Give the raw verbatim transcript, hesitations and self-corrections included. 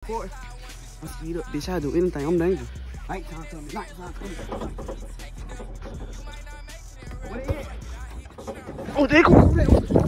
course. I speed up, bitch. I do anything. I'm dangerous. Nighttime coming. Nighttime coming. Where they at? Oh, they go.